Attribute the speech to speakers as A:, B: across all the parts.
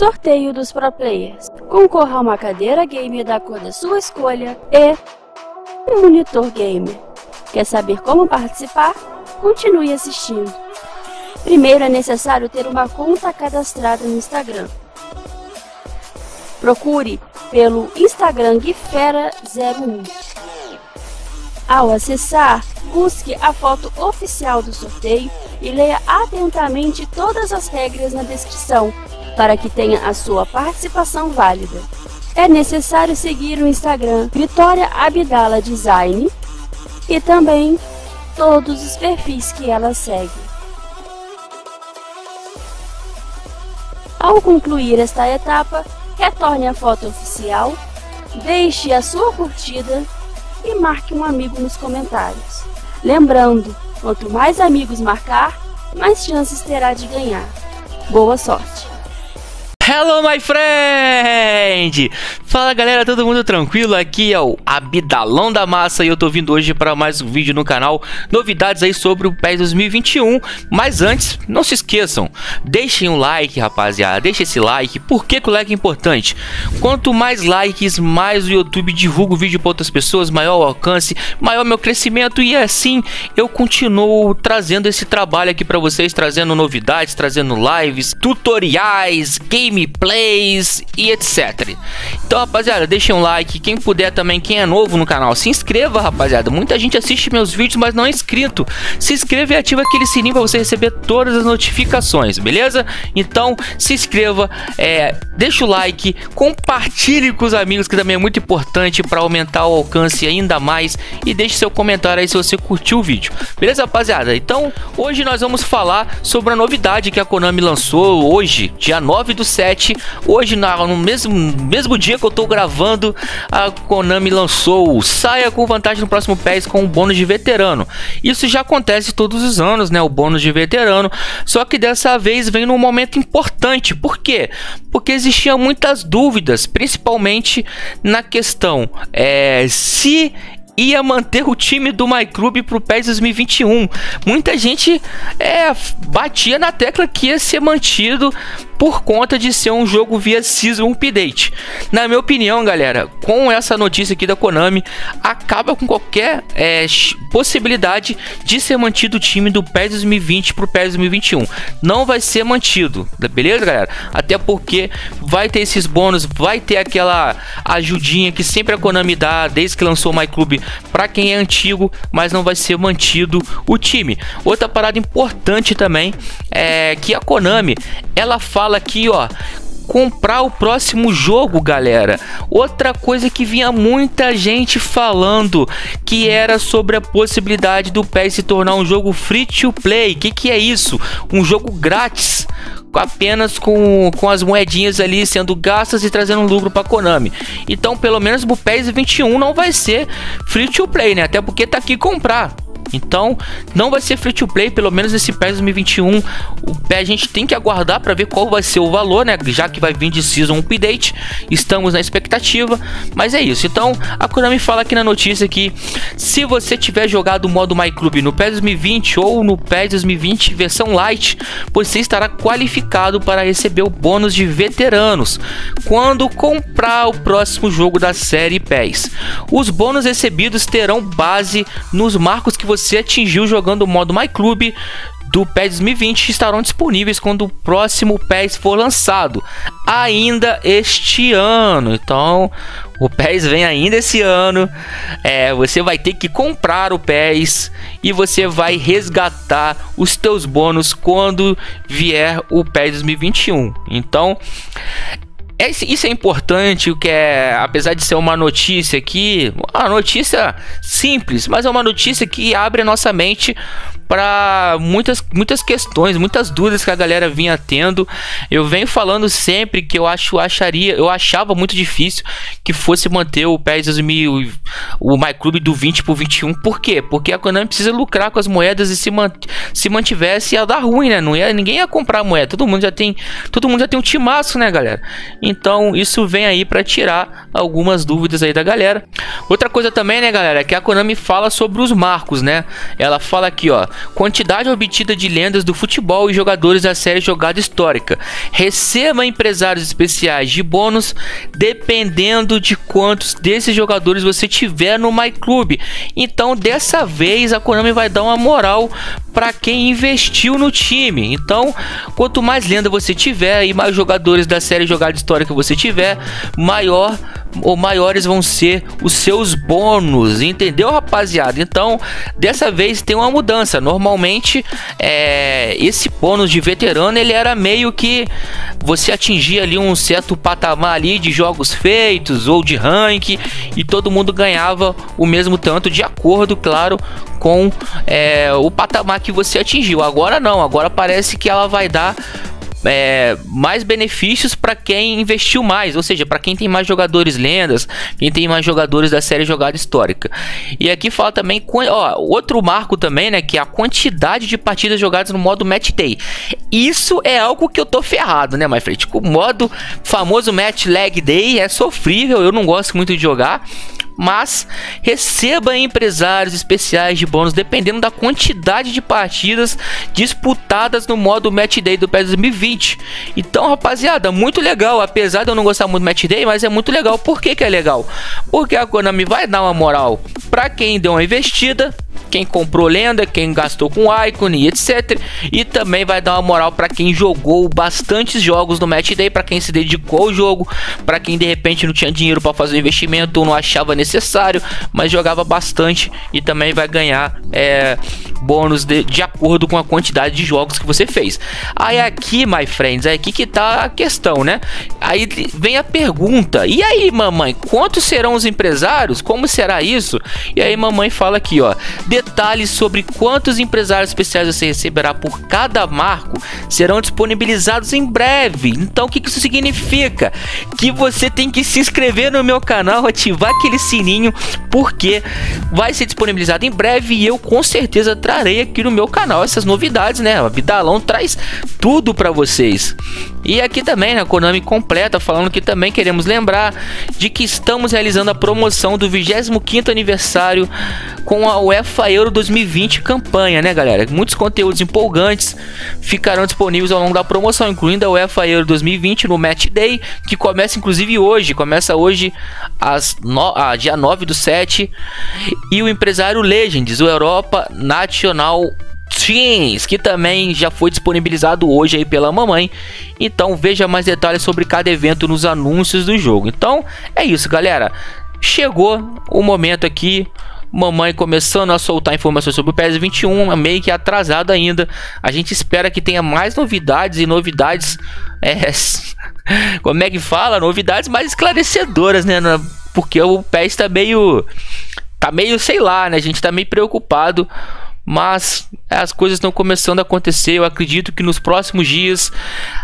A: sorteio dos pro players. Concorra a uma cadeira gamer da cor da sua escolha e um monitor gamer. Quer saber como participar? Continue assistindo. Primeiro é necessário ter uma conta cadastrada no Instagram. Procure pelo Instagram Guifera01. Ao acessar, busque a foto oficial do sorteio e leia atentamente todas as regras na descrição para que tenha a sua participação válida. É necessário seguir o Instagram Vitória Abdala Design e também todos os perfis que ela segue. Ao concluir esta etapa, retorne a foto oficial, deixe a sua curtida e marque um amigo nos comentários. Lembrando, quanto mais amigos marcar, mais chances terá de ganhar. Boa sorte!
B: Hello, my friend! Fala, galera, todo mundo tranquilo? Aqui é o Abdalão da Massa e eu tô vindo hoje para mais um vídeo no canal. Novidades aí sobre o PES 2021. Mas antes, não se esqueçam, deixem um like, rapaziada. Deixa esse like. Por que o like é importante? Quanto mais likes, mais o YouTube divulga o vídeo para outras pessoas, maior o alcance, maior meu crescimento. E assim eu continuo trazendo esse trabalho aqui para vocês, trazendo novidades, trazendo lives, tutoriais, gameplays e etc. Então, rapaziada, deixem um like. Quem puder também, quem é novo no canal, se inscreva, rapaziada. Muita gente assiste meus vídeos, mas não é inscrito. Se inscreva e ativa aquele sininho para você receber todas as notificações, beleza? Então, se inscreva, deixa o like, compartilhe com os amigos, que também é muito importante para aumentar o alcance ainda mais. E deixe seu comentário aí se você curtiu o vídeo, beleza, rapaziada? Então, hoje nós vamos falar sobre a novidade que a Konami lançou hoje, dia 9/7. Hoje, no mesmo dia que eu tô gravando, a Konami lançou o Saia com vantagem no próximo PES com o bônus de veterano. Isso já acontece todos os anos, né? O bônus de veterano. Só que dessa vez vem num momento importante. Por quê? Porque existiam muitas dúvidas, principalmente na questão se ia manter o time do MyClub pro PES 2021. Muita gente batia na tecla que ia ser mantido por conta de ser um jogo via Season Update. Na minha opinião, galera, com essa notícia aqui da Konami, acaba com qualquer possibilidade de ser mantido o time do PES 2020 pro PES 2021. Não vai ser mantido, beleza, galera? Até porque vai ter esses bônus, vai ter aquela ajudinha que sempre a Konami dá desde que lançou o MyClub para quem é antigo, mas não vai ser mantido o time. Outra parada importante também é que a Konami, ela fala aqui, ó, comprar o próximo jogo, galera. Outra coisa que vinha muita gente falando, que era sobre a possibilidade do PES se tornar um jogo free to play. Que é isso? Um jogo grátis, apenas com as moedinhas ali sendo gastas e trazendo lucro para Konami. Então, pelo menos o PES 21 não vai ser free to play, né? Até porque tá aqui comprar. Então, não vai ser free to play, pelo menos esse PES 2021. A gente tem que aguardar para ver qual vai ser o valor, né? Já que vai vir de Season Update. Estamos na expectativa, mas é isso. Então, a Konami fala aqui na notícia que se você tiver jogado o modo MyClub no PES 2020 ou no PES 2020 versão Lite, você estará qualificado para receber o bônus de veteranos quando comprar o próximo jogo da série PES. Os bônus recebidos terão base nos marcos que você atingiu jogando o modo MyClub do PES 2020 estarão disponíveis quando o próximo PES for lançado ainda este ano. Então, o PES vem ainda esse ano. Você vai ter que comprar o PES e você vai resgatar os teus bônus quando vier o PES 2021. Então, isso é importante, apesar de ser uma notícia aqui, uma notícia simples, mas é uma notícia que abre a nossa mente para muitas questões, muitas dúvidas que a galera vinha tendo. Eu venho falando sempre que eu achava muito difícil que fosse manter o PES 2000, o MyClub do 20 pro 21. Por quê? Porque a Konami precisa lucrar com as moedas e se mantivesse ia dar ruim, né? Ninguém ia comprar a moeda. Todo mundo já tem um timaço, né, galera? Então isso vem aí para tirar algumas dúvidas aí da galera. Outra coisa também, né, galera, é que a Konami fala sobre os marcos, né? Ela fala aqui, ó, quantidade obtida de lendas do futebol e jogadores da série jogada histórica. Receba empresários especiais de bônus dependendo de quantos desses jogadores você tiver no MyClub. Então dessa vez a Konami vai dar uma moral para quem investiu no time. Então quanto mais lenda você tiver e mais jogadores da série jogada histórica você tiver, maiores vão ser os seus bônus, entendeu, rapaziada? Então dessa vez tem uma mudança. Normalmente esse bônus de veterano ele era meio que você atingia ali um certo patamar ali de jogos feitos ou de rank e todo mundo ganhava o mesmo tanto, de acordo, claro, com o patamar que você atingiu. Agora não, agora parece que ela vai dar mais benefícios para quem investiu mais, ou seja, para quem tem mais jogadores lendas, quem tem mais jogadores da série jogada histórica. E aqui fala também, outro marco também, né, que é a quantidade de partidas jogadas no modo Match Day. Isso é algo que eu tô ferrado, né, my friend? Tipo, o modo famoso Match Leg Day é sofrível, eu não gosto muito de jogar. Mas receba empresários especiais de bônus dependendo da quantidade de partidas disputadas no modo Match Day do PES 2020. Então, rapaziada, muito legal. Apesar de eu não gostar muito do Match Day, mas é muito legal. Por que que é legal? Porque a Konami vai dar uma moral para quem deu uma investida, quem comprou lenda, quem gastou com ícone, etc. E também vai dar uma moral para quem jogou bastantes jogos no Match Day, para quem se dedicou ao jogo, para quem de repente não tinha dinheiro para fazer o investimento ou não achava necessário, mas jogava bastante, e também vai ganhar bônus de acordo com a quantidade de jogos que você fez. Aí aqui, my friends, é aqui que tá a questão, né? Aí vem a pergunta: e aí, mamãe, quantos serão os empresários? Como será isso? E aí mamãe fala aqui, ó: detalhes sobre quantos empresários especiais você receberá por cada marco serão disponibilizados em breve. Então o que isso significa? Que você tem que se inscrever no meu canal, ativar aquele sininho, porque vai ser disponibilizado em breve e eu com certeza trarei aqui no meu canal essas novidades, né? A Abdalão traz tudo para vocês. E aqui também, né, a Konami completa falando que também queremos lembrar de que estamos realizando a promoção do 25º aniversário com a UEFA Euro 2020 campanha, né, galera? Muitos conteúdos empolgantes ficarão disponíveis ao longo da promoção, incluindo a UEFA Euro 2020 no Match Day, que começa inclusive hoje, dia 9/7, e o empresário Legends, o Europa National Teams, que também já foi disponibilizado hoje aí pela mamãe. Então veja mais detalhes sobre cada evento nos anúncios do jogo. Então é isso, galera, chegou o momento aqui, mamãe começando a soltar informações sobre o PES 21, meio que atrasado ainda. A gente espera que tenha mais novidades e novidades, como é que fala? Novidades mais esclarecedoras, né? Porque o PES tá meio, sei lá, né? A gente tá meio preocupado, mas as coisas estão começando a acontecer. Eu acredito que nos próximos dias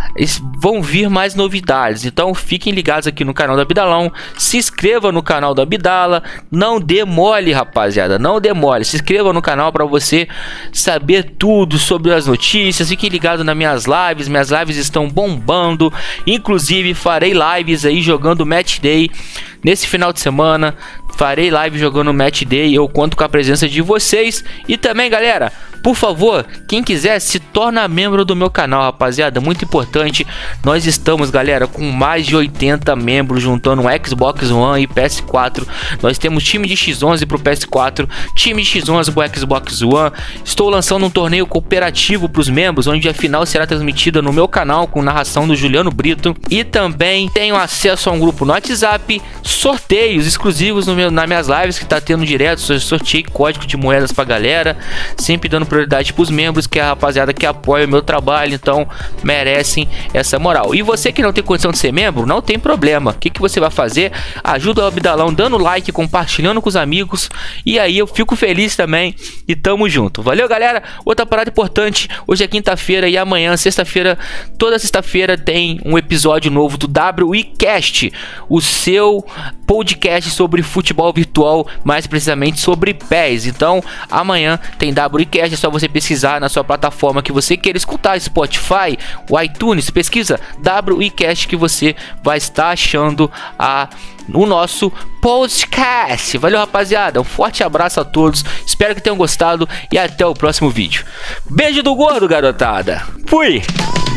B: vão vir mais novidades. Então fiquem ligados aqui no canal da Abdalão. Se inscreva no canal da Abdala. Não dê mole, rapaziada. Não dê mole. Se inscreva no canal para você saber tudo sobre as notícias. Fiquem ligados nas minhas lives. Minhas lives estão bombando. Inclusive farei lives aí jogando Match Day nesse final de semana. Farei live jogando Match Day. Eu conto com a presença de vocês. E também, galera, por favor, quem quiser, se torna membro do meu canal, rapaziada. Muito importante. Nós estamos, galera, com mais de 80 membros, juntando um Xbox One e PS4. Nós temos time de X11 pro PS4, time de X11 pro Xbox One. Estou lançando um torneio cooperativo para os membros, onde a final será transmitida no meu canal com narração do Juliano Brito. E também tenho acesso a um grupo no WhatsApp, sorteios exclusivos nas minhas lives que tá tendo direto. Sorteio código de moedas pra galera, sempre dando prioridade pros membros, que é a rapaziada que apoia o meu trabalho, então merecem essa moral. E você que não tem condição de ser membro, não tem problema. O que você vai fazer? Ajuda o Abdalão dando like, compartilhando com os amigos, e aí eu fico feliz também, e tamo junto. Valeu, galera. Outra parada importante: hoje é quinta-feira e amanhã, sexta-feira, toda sexta-feira tem um episódio novo do WeCast, o seu podcast sobre futebol virtual, mais precisamente sobre PES. Então amanhã tem WCast, é só você pesquisar na sua plataforma que você queira escutar, Spotify, o iTunes, pesquisa WCast que você vai estar achando o nosso podcast. Valeu, rapaziada, um forte abraço a todos, espero que tenham gostado e até o próximo vídeo. Beijo do gordo, garotada. Fui!